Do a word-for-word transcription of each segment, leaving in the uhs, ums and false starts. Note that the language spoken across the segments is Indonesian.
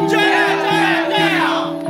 Jaya, jaya, jaya!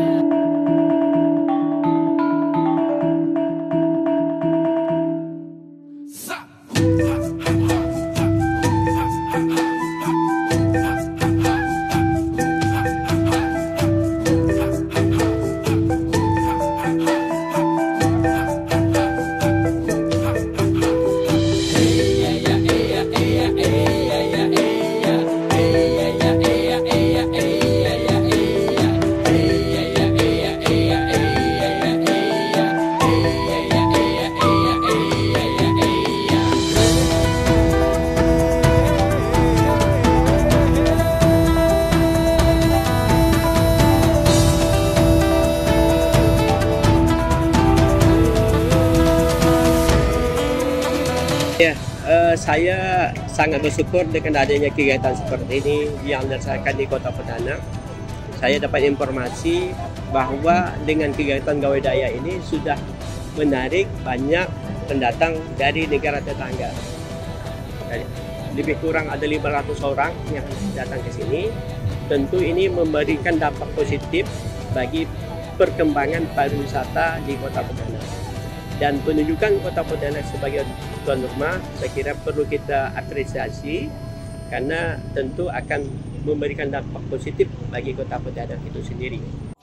Ya, eh, saya sangat bersyukur dengan adanya kegiatan seperti ini yang dilaksanakan di Kota Perdana. Saya dapat informasi bahwa dengan kegiatan Gawai Daya ini sudah menarik banyak pendatang dari negara tetangga. Lebih kurang ada lima ratus orang yang datang ke sini. Tentu ini memberikan dampak positif bagi perkembangan pariwisata di Kota Perdana. Dan penunjukan Kota Perdana sebagai tuan rumah saya kira perlu kita apresiasi karena tentu akan memberikan dampak positif bagi Kota Perdana itu sendiri.